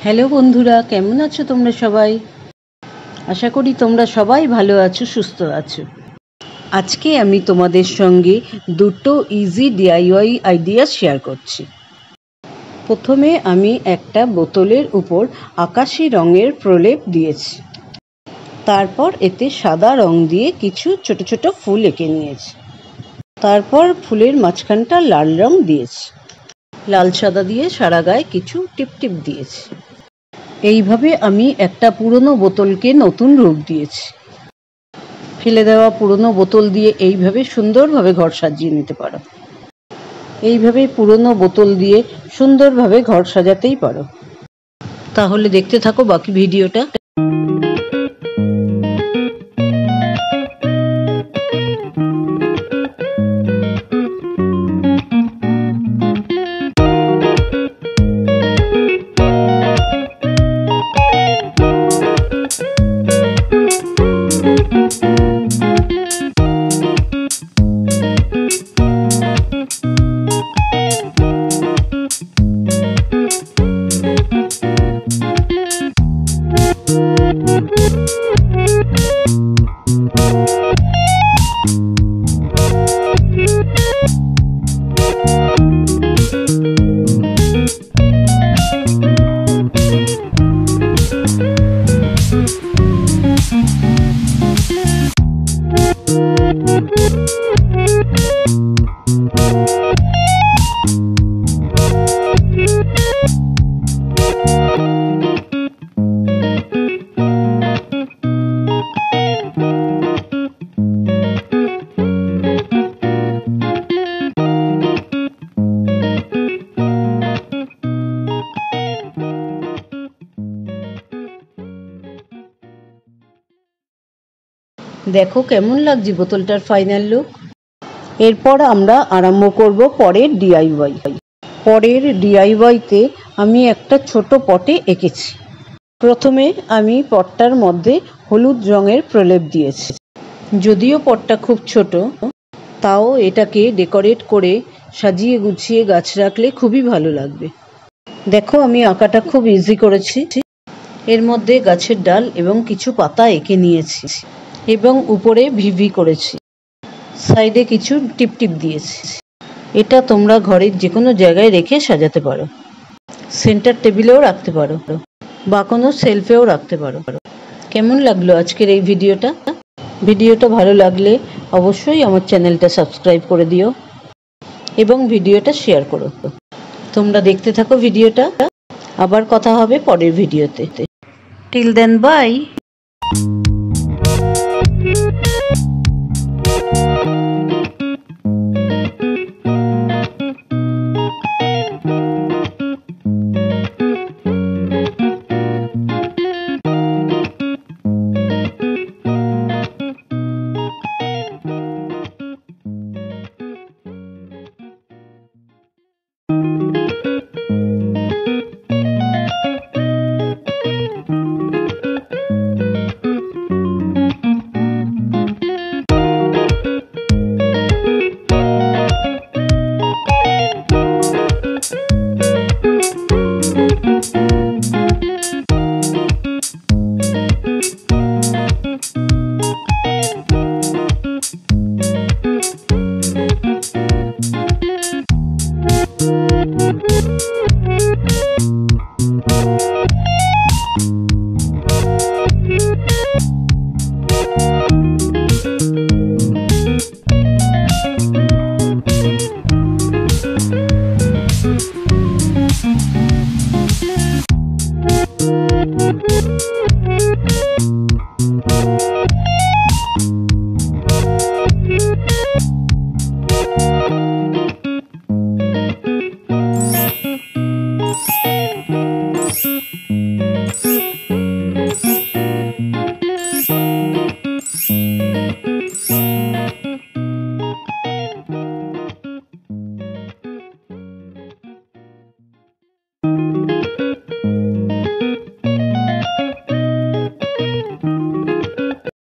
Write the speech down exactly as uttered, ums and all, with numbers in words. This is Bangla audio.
হ্যালো বন্ধুরা, কেমন আছো তোমরা সবাই? আশা করি তোমরা সবাই ভালো আছো, সুস্থ আছো। আজকে আমি তোমাদের সঙ্গে দুটো ইজি ডিআইওয়াই আইডিয়া শেয়ার করছি। প্রথমে আমি একটা বোতলের উপর আকাশি রঙের প্রলেপ দিয়েছি। তারপর এতে সাদা রং দিয়ে কিছু ছোট ছোট ফুল এঁকে নিয়েছি। তারপর ফুলের মাঝখানটা লাল রং দিয়েছি। লাল সাদা দিয়ে সারা গায়ে কিছু টিপ টিপ দিয়েছি। এইভাবে আমি একটা পুরনো বোতলকে নতুন রূপ দিয়েছি। ফেলে দেওয়া পুরনো বোতল দিয়ে এইভাবে সুন্দরভাবে ঘর সাজিয়ে নিতে পারো। এইভাবে পুরনো বোতল দিয়ে সুন্দরভাবে ঘর সাজাতেই পারো। তাহলে দেখতে থাকো বাকি ভিডিওটা। দেখো কেমন লাগছে বোতলটার ফাইনাল লুক। এরপর আমরা আরম্ভ করব পরের ডিআইওয়াই। পরের ডিআইওয়াইতে আমি একটা ছোট পটে এঁকেছি। প্রথমে আমি পটটার মধ্যে হলুদ রঙের প্রলেপ দিয়েছি। যদিও পটটা খুব ছোট, তাও এটাকে ডেকোরেট করে সাজিয়ে গুছিয়ে গাছ রাখলে খুবই ভালো লাগবে। দেখো আমি আঁকাটা খুব ইজি করেছি। এর মধ্যে গাছের ডাল এবং কিছু পাতা এঁকে নিয়েছি এবং উপরে ভিভি করেছি। সাইডে কিছু টিপ টিপ দিয়েছি। এটা তোমরা ঘরের যে কোনো জায়গায় রেখে সাজাতে পারো। সেন্টার টেবিলেও রাখতে পারো বা কোনো সেলফেও রাখতে পারো। কেমন লাগলো আজকের এই ভিডিওটা? ভিডিওটা ভালো লাগলে অবশ্যই আমার চ্যানেলটা সাবস্ক্রাইব করে দিও এবং ভিডিওটা শেয়ার করো। তোমরা দেখতে থাকো ভিডিওটা। আবার কথা হবে পরের ভিডিওতে। Till then, by.